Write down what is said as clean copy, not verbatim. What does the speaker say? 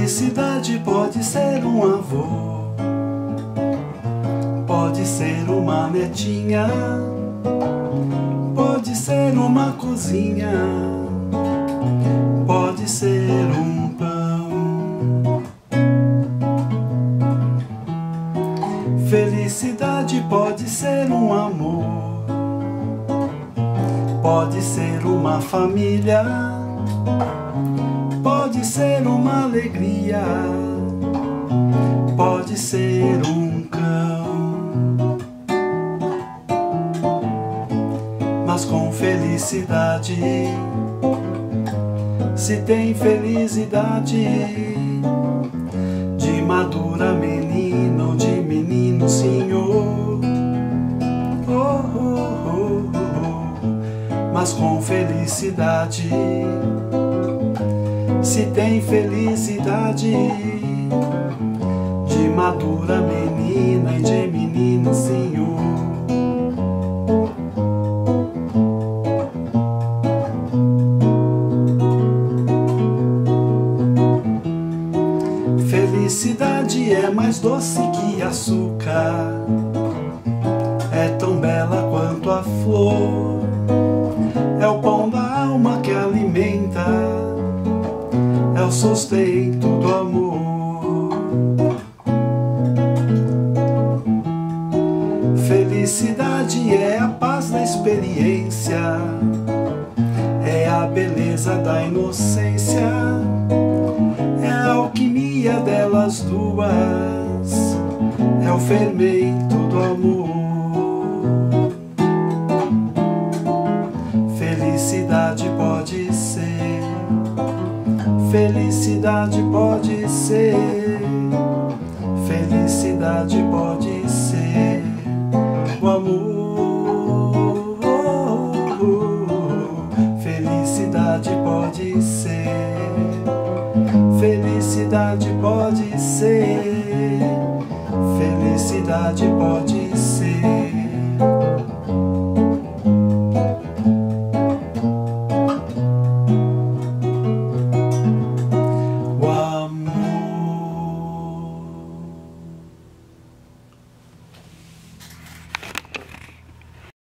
Felicidade pode ser um avô, pode ser uma netinha, pode ser uma cozinha, pode ser um pão. Felicidade pode ser um amor, pode ser uma família, pode ser uma alegria, pode ser um cão. Mas com felicidade se tem felicidade de madura menina ou de menino senhor. Oh, oh, oh, oh. Mas com felicidade se tem felicidade de madura menina e de menino senhor. Felicidade é mais doce que açúcar, é tão bela quanto a flor, é o pão da alma que alimenta, é o sustento do amor. Felicidade é a paz da experiência, é a beleza da inocência, é a alquimia delas duas, é o fermento do amor. Felicidade pode ser, felicidade pode ser, felicidade pode ser o amor. Felicidade pode ser, felicidade pode ser, felicidade pode